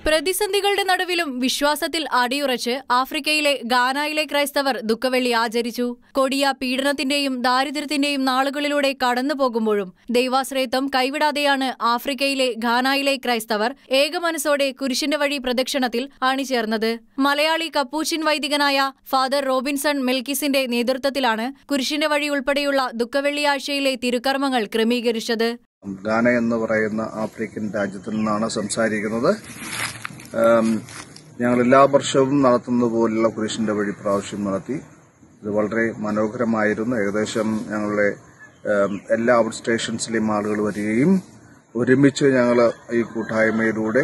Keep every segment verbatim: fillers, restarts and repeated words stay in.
പ്രതിസന്ധികളുടെ നടുവിലും വിശ്വാസത്തിൽ അടിയുറച്ച് ആഫ്രിക്കയിലെ ഗാനായിലെ ക്രൈസ്തവർ ദുഃഖവെള്ളി ആചരിച്ചു. കൊടിയ പീഡനത്തിന്റെയും ദാരിദ്ര്യത്തിന്റെയും നാളുകളിലൂടെ കടന്നുപോകുമ്പോഴും ദൈവാശ്രയത്വം കൈവിടാതെയാണ് ആഫ്രിക്കയിലെ ഗാനായിലെ ക്രൈസ്തവർ ഏകമനസ്സോടെ കുരിശിന്റെ വഴി പ്രദക്ഷിണത്തിൽ അണിചേർന്നത്. മലയാളി കപ്പൂച്ചിൻ വൈദികനായ ഫാദർ റോബിൻസൺ മെൽക്കിസിന്റെ നേതൃത്വത്തിലാണ് കുരിശിന്റെ വഴി ഉൾപ്പെടെയുള്ള ദുഃഖവെള്ളിയാഴ്ചയിലെ തിരുക്കർമ്മങ്ങൾ ക്രമീകരിച്ചത്. ഗാന എന്ന് പറയുന്ന ആഫ്രിക്കൻ രാജ്യത്തു നിന്നാണ് സംസാരിക്കുന്നത്. ഞങ്ങൾ എല്ലാ വർഷവും നടത്തുന്നത് പോലുള്ള കുരിശിന്റെ വഴി പ്രാവശ്യം നടത്തി. ഇത് വളരെ മനോഹരമായിരുന്നു. ഏകദേശം ഞങ്ങളുടെ എല്ലാ ഔട്ട് സ്റ്റേഷൻസിലെയും ആളുകൾ വരികയും ഒരുമിച്ച് ഞങ്ങൾ ഈ കൂട്ടായ്മയിലൂടെ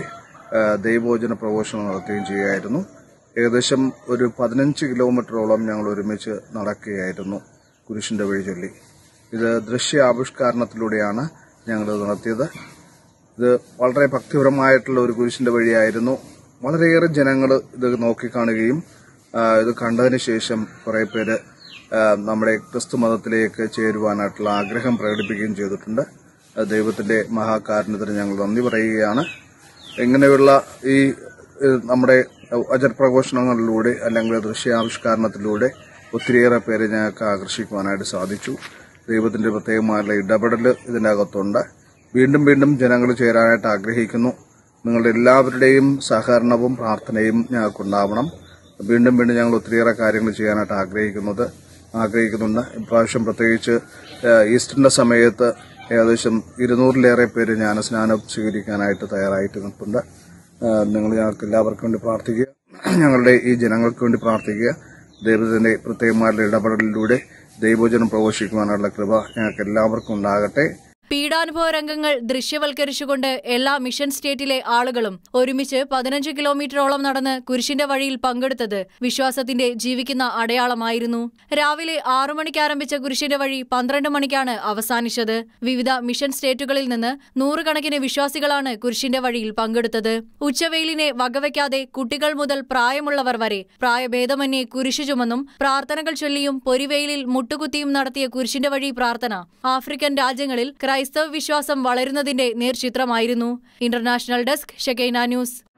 ദൈവവചന പ്രഘോഷണം നടത്തുകയും ചെയ്യുകയായിരുന്നു. ഏകദേശം ഒരു പതിനഞ്ച് കിലോമീറ്ററോളം ഞങ്ങൾ ഒരുമിച്ച് നടക്കുകയായിരുന്നു കുരിശിന്റെ വഴി ചൊല്ലി. ഇത് ദൃശ്യാവിഷ്കരണത്തിലൂടെയാണ് ഞങ്ങൾ നടത്തിയത്. ഇത് വളരെ ഭക്തിപരമായിട്ടുള്ള ഒരു കുരിശിന്റെ വഴിയായിരുന്നു. വളരെയേറെ ജനങ്ങൾ ഇത് നോക്കിക്കാണുകയും ഇത് കണ്ടതിന് ശേഷം കുറെ പേര് നമ്മുടെ ക്രിസ്തു മതത്തിലേക്ക് ചേരുവാനായിട്ടുള്ള ആഗ്രഹം പ്രകടിപ്പിക്കുകയും ചെയ്തിട്ടുണ്ട്. ദൈവത്തിന്റെ മഹാകാരുണ്യത്തിന് ഞങ്ങൾ നന്ദി പറയുകയാണ്. ഇങ്ങനെയുള്ള ഈ നമ്മുടെ വചനപ്രഘോഷണങ്ങളിലൂടെ അല്ലെങ്കിൽ ദൃശ്യാവിഷ്കരണത്തിലൂടെ ഒത്തിരിയേറെ പേരെ ഞങ്ങൾക്ക് ആകർഷിക്കുവാനായിട്ട് സാധിച്ചു. ദൈവത്തിന്റെ പ്രത്യേകമായുള്ള ഇടപെടൽ ഇതിനകത്തുണ്ട്. വീണ്ടും വീണ്ടും ജനങ്ങൾ ചേരാനായിട്ട് ആഗ്രഹിക്കുന്നു. നിങ്ങളുടെ എല്ലാവരുടെയും സഹകരണവും പ്രാർത്ഥനയും ഞങ്ങൾക്കുണ്ടാവണം. വീണ്ടും വീണ്ടും ഞങ്ങൾ ഒത്തിരിയേറെ കാര്യങ്ങൾ ചെയ്യാനായിട്ട് ആഗ്രഹിക്കുന്നത് ആഗ്രഹിക്കുന്നുണ്ട്. ഇപ്രാവശ്യം പ്രത്യേകിച്ച് ഈസ്റ്ററിന്റെ സമയത്ത് ഏകദേശം ഇരുന്നൂറിലേറെ പേര് ജ്ഞാനസ്നാനം സ്വീകരിക്കാനായിട്ട് തയ്യാറായിട്ട് നിൽപ്പുണ്ട്. നിങ്ങൾ ഞങ്ങൾക്ക് എല്ലാവർക്കും വേണ്ടി പ്രാർത്ഥിക്കുക. ഞങ്ങളുടെ ഈ ജനങ്ങൾക്ക് വേണ്ടി പ്രാർത്ഥിക്കുക. ദൈവത്തിന്റെ പ്രത്യേകമായുള്ള ഇടപെടലിലൂടെ ദൈവവചനം പ്രഘോഷിക്കുവാനുള്ള കൃപ ഞങ്ങൾക്ക് എല്ലാവർക്കും ഉണ്ടാകട്ടെ. പീഡാനുഭവ രംഗങ്ങൾ ദൃശ്യവൽക്കരിച്ചുകൊണ്ട് എല്ലാ മിഷൻ സ്റ്റേറ്റിലെ ആളുകളും ഒരുമിച്ച് പതിനഞ്ച് കിലോമീറ്ററോളം നടന്ന് കുരിശിന്റെ വഴിയിൽ പങ്കെടുത്തത് വിശ്വാസത്തിന്റെ ജീവിക്കുന്ന അടയാളമായിരുന്നു. രാവിലെ ആറു മണിക്ക് ആരംഭിച്ച കുരിശിന്റെ വഴി പന്ത്രണ്ട് മണിക്കാണ് അവസാനിച്ചത്. വിവിധ മിഷൻ സ്റ്റേറ്റുകളിൽ നിന്ന് നൂറുകണക്കിന് വിശ്വാസികളാണ് കുരിശിന്റെ വഴിയിൽ പങ്കെടുത്തത്. ഉച്ചവെയിലിനെ വകവയ്ക്കാതെ കുട്ടികൾ മുതൽ പ്രായമുള്ളവർ വരെ പ്രായഭേദമന്യേ കുരിശു ചുമന്നും പ്രാർത്ഥനകൾ ചൊല്ലിയും പൊരിവെയിലിൽ മുട്ടുകുത്തിയും നടത്തിയ കുരിശിന്റെ വഴി പ്രാർത്ഥന ആഫ്രിക്കൻ രാജ്യങ്ങളിൽ ക്രൈസ്തവ വിശ്വാസം വളരുന്നതിന്റെ നേർചിത്രമായിരുന്നു. International desk, Shekinah news.